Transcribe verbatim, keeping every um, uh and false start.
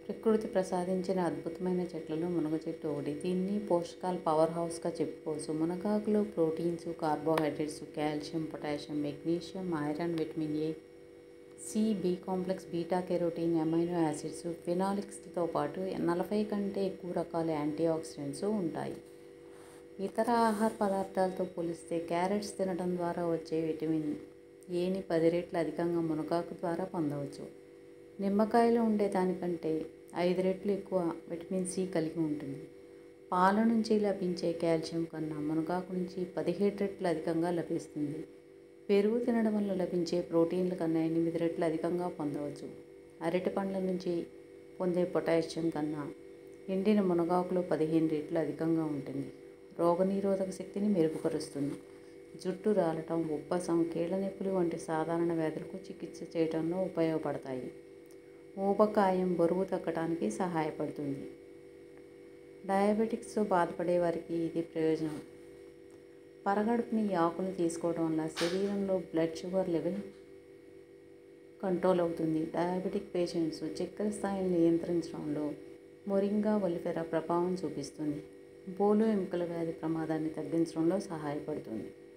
ప్రకృతి ప్రసాదించిన అద్భుతమైన చెట్లలో మునగ చెట్టు ఒకటి. దీన్ని పోషకాల పవర్ హౌస్గా చెప్పుకోవచ్చు. మునగాకులో proteins, carbohydrates, calcium, potassium, magnesium, iron, vitamin A, C, B complex, beta carotene, amino acids, ఫినాలిక్స్తో పాటు నలభై కంటే ఎక్కువ రకాల యాంటీ ఆక్సిడెంట్స్ ఉంటాయి. ఇతర ఆహార పదార్థాలతో పోలిస్తే క్యారెట్స్ తినడం ద్వారా వచ్చే విటమిన్ ఏని పది రెట్లు అధికంగా మునగాకు ద్వారా పొందవచ్చు. నిమ్మకాయలో ఉండే దానికంటే ఐదు రెట్లు ఎక్కువ విటమిన్ సి కలిగి ఉంటుంది. పాల నుంచి లభించే కాల్షియం కన్నా మునగాకు నుంచి పదిహేడు రెట్లు అధికంగా లభిస్తుంది. పెరుగు తినడం వల్ల లభించే ప్రోటీన్ల కన్నా ఎనిమిది రెట్లు అధికంగా పొందవచ్చు. అరటి పండ్ల నుంచి పొందే పొటాషియం కన్నా ఎండిన మునగాకులో పదిహేను రెట్లు అధికంగా ఉంటుంది. రోగనిరోధక శక్తిని మెరుగుపరుస్తుంది. జుట్టు రాలటం, ఉబ్బసం, కీళ్ళ నొప్పులు వంటి సాధారణ వ్యాధులకు చికిత్స చేయడంలో ఉపయోగపడతాయి. ఊబకాయం, బరువు తగ్గడానికి సహాయపడుతుంది. డయాబెటిక్స్తో బాధపడే వారికి ఇది ప్రయోజనం. పరగడుపుని ఈ ఆకులు తీసుకోవడం వల్ల శరీరంలో బ్లడ్ షుగర్ లెవెల్ కంట్రోల్ అవుతుంది. డయాబెటిక్ పేషెంట్స్ చక్కెర స్థాయిని నియంత్రించడంలో మొరింగా ఒలిఫెరా ప్రభావం చూపిస్తుంది. బోలు ఎముకల వ్యాధి ప్రమాదాన్ని తగ్గించడంలో సహాయపడుతుంది.